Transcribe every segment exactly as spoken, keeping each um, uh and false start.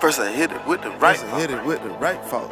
First I hit it with the right First I hit it with the right fault.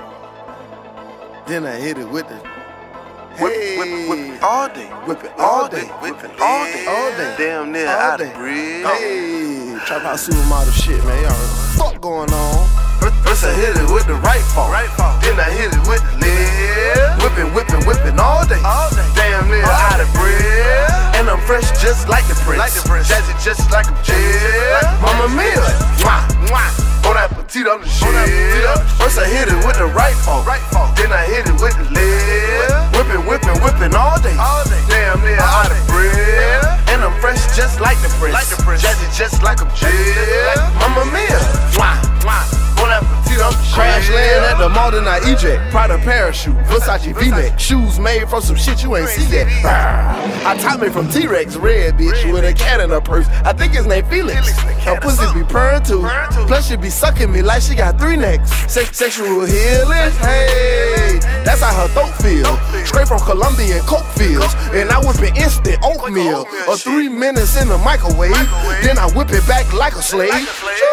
Then I hit it with the Whip it, whip it, whip it all day, whip it all day, whip it all day, all day, damn near out of bread. Hey, Trap House Supermodel shit, man. Y'all know what the fuck going on. First I hit it with the right fault, then I hit it with the left. Whipping, whipping, whipping all day, damn near out of bread. And I'm fresh just like the prince, jazzy just like a jet. Mama Mia, mwah, mwah. Bon appetit on the shit. First I hit it with the right fault, then I hit it with the left. Whipping, whipping, whipping all day, damn near out of bread. And I'm fresh just like the prince, jazzy just like a jet. Mama Mia, mwah, mwah. Bon appetit on the shit. Crash land at the mall, then I eject. Prada parachute, Versace V-neck. Shoes made from some shit you ain't see yet. I top me from T-Rex, red bitch with a cat in her purse. I think his name Felix. Her pussy be purring too. Plus she be sucking me like she got three necks. Se sexual healing, hey, that's how her throat feel. Straight from Colombian coke fields, and I whip it instant oatmeal. Or three minutes in the microwave, then I whip it back like a slave.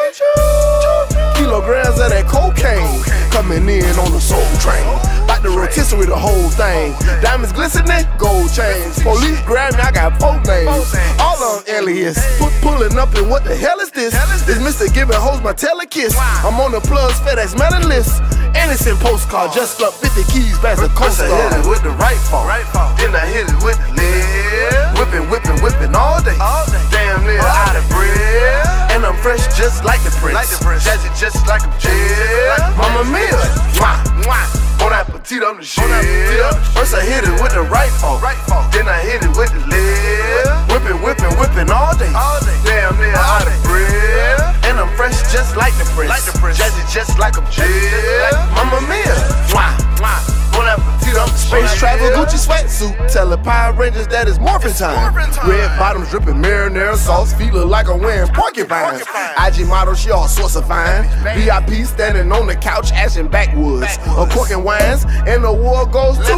Kilograms of that cocaine coming in on the soul train. Like the rotisserie, the whole thing. Diamonds glistening, gold chains. Police grab me, I got four names. All on alias. Put pulling up and what the hell is this? This Mister Giving hoes my telekiss. I'm on the Plus FedEx mailing list. Innocent postcard, just up fifty keys back to Coast Guard. First I hit it with the right fault, then I hit it with the left. Whipping, whipping, whipping all day, damn near out of bread. And I'm fresh just like the prince, jazzy just like a jet. Mama Mia, mwah, mwah. Bon appetit on the shit. First I hit it with the right fault, then I hit it with the left. Whipping, whipping, whipping all day, damn near out of bread. And I'm fresh just like the prince, jazzy just like a jet. Mama Mia, mwah, mwah. Bon appetit on the Space travel Gucci sweatsuit. Tell the Power Rangers that it's morphin' time. Red bottoms dripping marinara sauce. Feet look like I'm wearing porcupines. I G model, she all sorts of fine. V I P standing on the couch, ashing backwoods. A corking wines, and the war goes to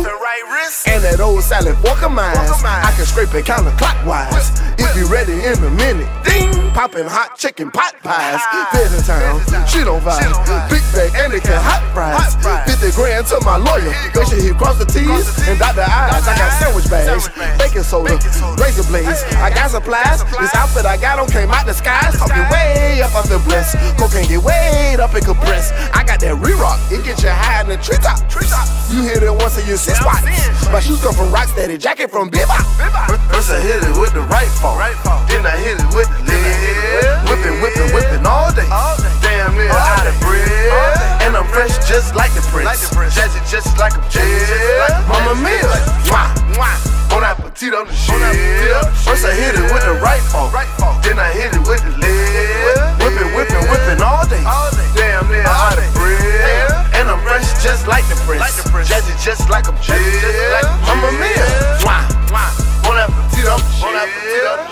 and that old salad fork of mine. I can scrape it counterclockwise. It be ready in a minute. Ding! Popping hot chicken pot pies. Visit town, she don't vibe. Big bag and it can hot fries. fifty grand to my lawyer. Make sure he cross the T's and dot the I's. I got sandwich bags, baking soda, razor blades. I got supplies. This outfit I got on came out the skies. Talking way up off the bliss. Cocaine get way up and compressed. I got that re-rock. It get you high in the treetop. You hit it once and you six spots. My shoes come from Rocksteady, jacket from Bebop. First I hit it with the right fault, then I hit it with the left. Whipping, whipping, whipping all day, damn near out of bread. And I'm fresh just like the prince, jazzy just like a jet. Mama Mia, mwah, mwah. Bon appetit on the shit. First I hit it with the right fault, then I hit it with the left. Whipping, whipping, whipping all day, damn near out of bread. And I'm fresh just like the prince, jazzy just like a jet. Mama Mia, mwah, mwah. Bon appetit on the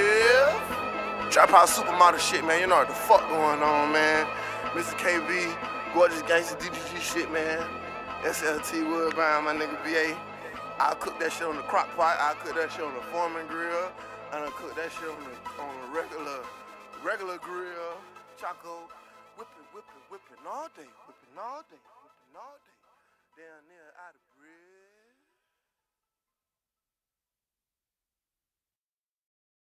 shit. Trap House Supermodel shit, man. You know what the fuck going on, man. Mister K B, Gorgeous Gangster D G G shit, man. S L T Woodbine, my nigga B A. I'll cook that shit on the crock pot. I'll cook that shit on the Foreman grill. And I'll cook that shit on the on the regular regular grill. Choco, whipping, whipping, whipping all day, whipping all day, whipping all day. Down there out of